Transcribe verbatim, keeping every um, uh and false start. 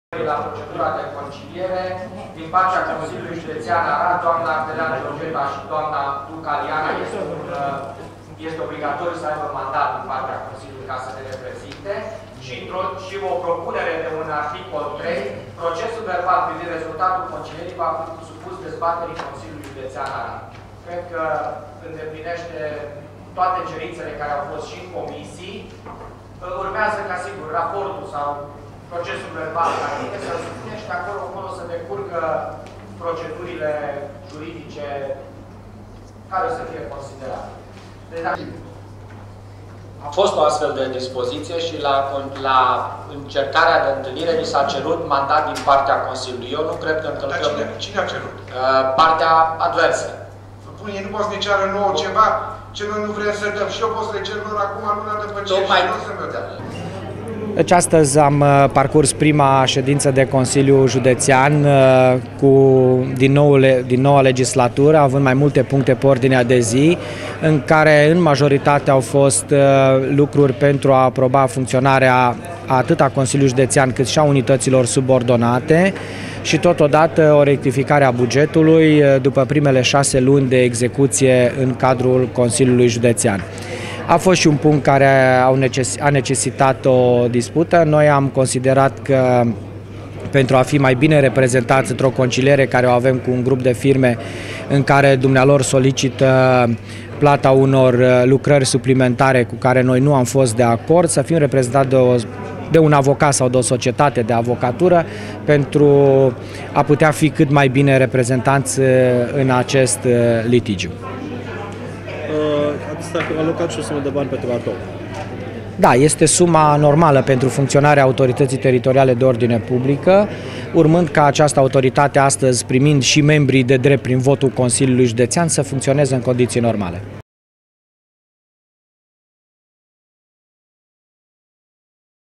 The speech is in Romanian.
La procedura de conciliere, din partea Consiliului Județean Arad, doamna Ardelean Georgeta și doamna Luca Liana, este, un, este obligatoriu să aibă mandat din partea Consiliului ca să ne reprezinte și, și o propunere de un articol trei, procesul verbal privind rezultatul concilierii va fi supus dezbaterii Consiliului Județean Arad. Cred că îndeplinește toate cerințele care au fost și în comisii. Urmează, ca sigur, raportul sau procesul verbal care trebuie să-l supune și de acolo acolo să decurgă procedurile juridice care o să fie considerate. Deci, dacă... A fost o astfel de dispoziție și la, la încercarea de întâlnire mi s-a cerut mandat din partea Consiliului. Eu nu cred că încălcăm... Dar cine, cine a cerut? Uh, partea adversă. Bun, ei nu pot să ne ceară nouă ceva ce noi nu vrem să dăm. Și eu pot să le cer lor acum luna după ce Tocmai... și nu o să-mi dea. Deci astăzi am parcurs prima ședință de Consiliu Județean cu, din, nou, din noua legislatură, având mai multe puncte pe ordinea de zi, în care în majoritate au fost lucruri pentru a aproba funcționarea atât a Consiliului Județean cât și a unităților subordonate și totodată o rectificare a bugetului după primele șase luni de execuție în cadrul Consiliului Județean. A fost și un punct care a necesitat o dispută. Noi am considerat că pentru a fi mai bine reprezentați într-o conciliere care o avem cu un grup de firme în care dumnealor solicită plata unor lucrări suplimentare cu care noi nu am fost de acord, să fim reprezentați de, o, de un avocat sau de o societate de avocatură pentru a putea fi cât mai bine reprezentanți în acest litigiu. Ați alocat și o sumă de bani pentru atou. Da, este suma normală pentru funcționarea Autorității Teritoriale de Ordine Publică, urmând ca această autoritate astăzi, primind și membrii de drept prin votul Consiliului Județean, să funcționeze în condiții normale.